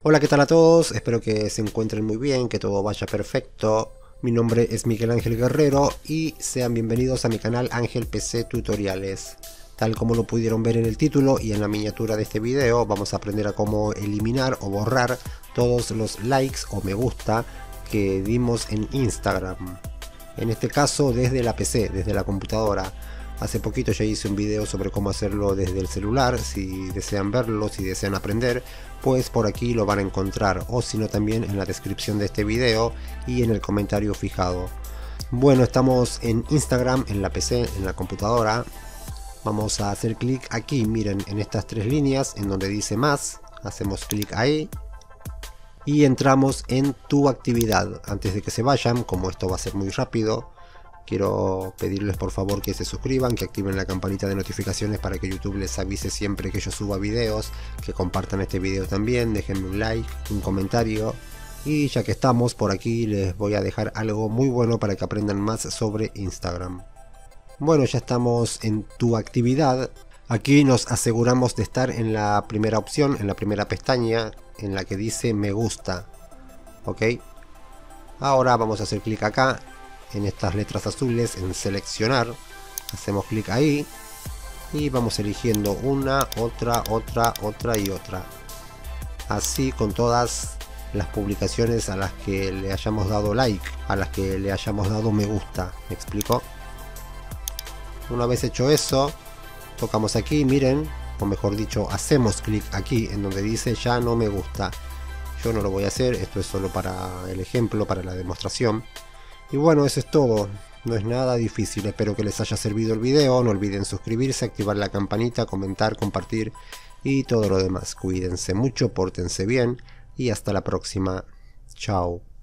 Hola, ¿qué tal a todos? Espero que se encuentren muy bien, que todo vaya perfecto. Mi nombre es Miguel Ángel Guerrero y sean bienvenidos a mi canal Ángel PC Tutoriales. Tal como lo pudieron ver en el título y en la miniatura de este video, vamos a aprender a cómo eliminar o borrar todos los likes o me gusta que dimos en Instagram. En este caso desde la PC, desde la computadora. Hace poquito ya hice un video sobre cómo hacerlo desde el celular. Si desean verlo, si desean aprender, pues por aquí lo van a encontrar, o si no también en la descripción de este video y en el comentario fijado. Bueno, estamos en Instagram, en la PC, en la computadora. Vamos a hacer clic aquí, miren, en estas tres líneas en donde dice más. Hacemos clic ahí y entramos en tu actividad. Antes de que se vayan, como esto va a ser muy rápido, quiero pedirles por favor que se suscriban, que activen la campanita de notificaciones para que YouTube les avise siempre que yo suba videos, que compartan este video también, déjenme un like, un comentario. Y ya que estamos por aquí, les voy a dejar algo muy bueno para que aprendan más sobre Instagram. Bueno, ya estamos en tu actividad. Aquí nos aseguramos de estar en la primera opción, en la primera pestaña, en la que dice me gusta. Ok. Ahora vamos a hacer clic acá en estas letras azules en seleccionar. Hacemos clic ahí y vamos eligiendo una, otra y otra. Así con todas las publicaciones a las que le hayamos dado like, a las que le hayamos dado me gusta. ¿Me explico? Una vez hecho eso, tocamos aquí, miren, o mejor dicho, hacemos clic aquí en donde dice ya no me gusta. Yo no lo voy a hacer, esto es solo para el ejemplo, para la demostración. Y bueno, eso es todo, no es nada difícil. Espero que les haya servido el video. No olviden suscribirse, activar la campanita, comentar, compartir y todo lo demás. Cuídense mucho, pórtense bien y hasta la próxima. Chao.